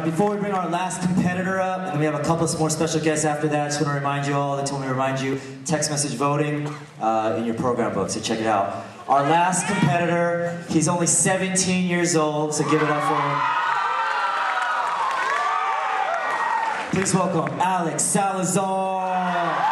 Before we bring our last competitor up, and we have a couple more special guests after that, I just want to remind you all, they told me to remind you, text message voting in your program book, so check it out. Our last competitor, he's only 17 years old, so give it up for him. Please welcome Alex Salazar.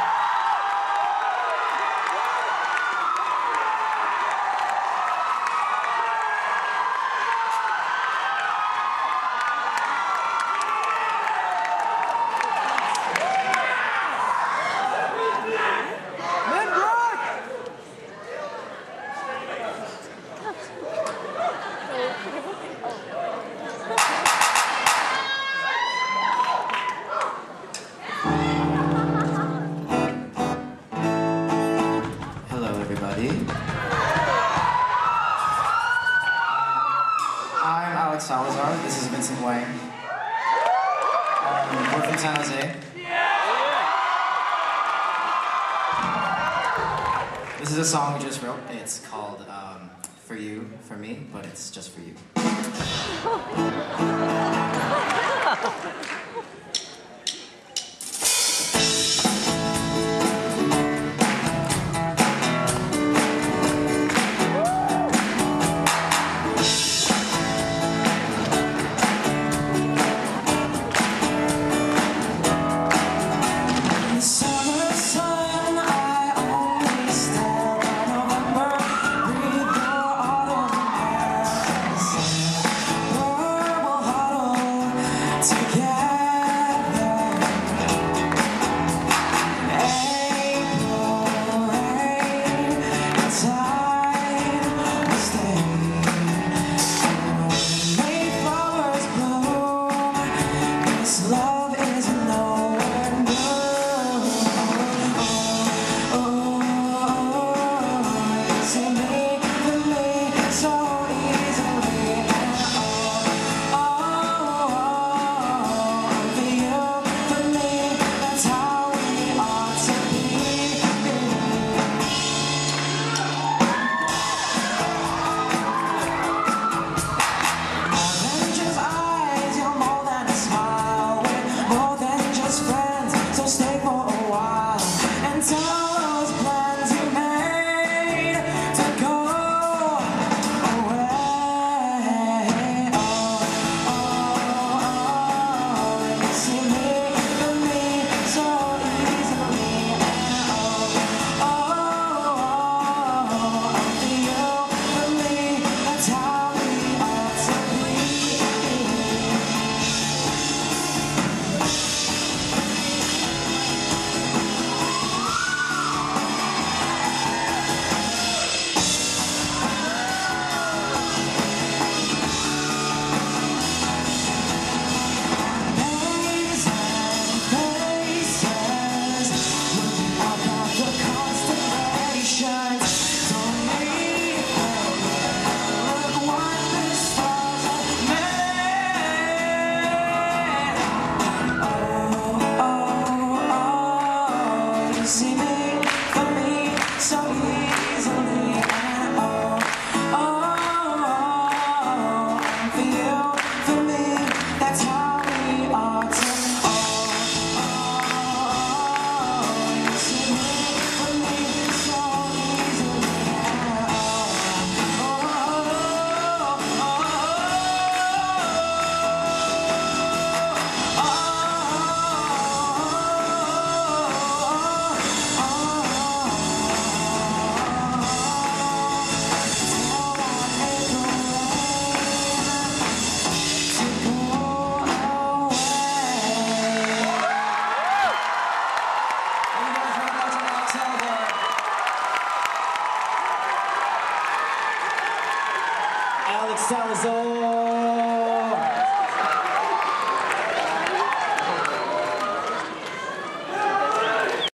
I'm Alex Salazar. This is Vincent Wang. We're from San Jose. This is a song we just wrote. It's called For You, For Me, but it's just for you. Alex Salazar.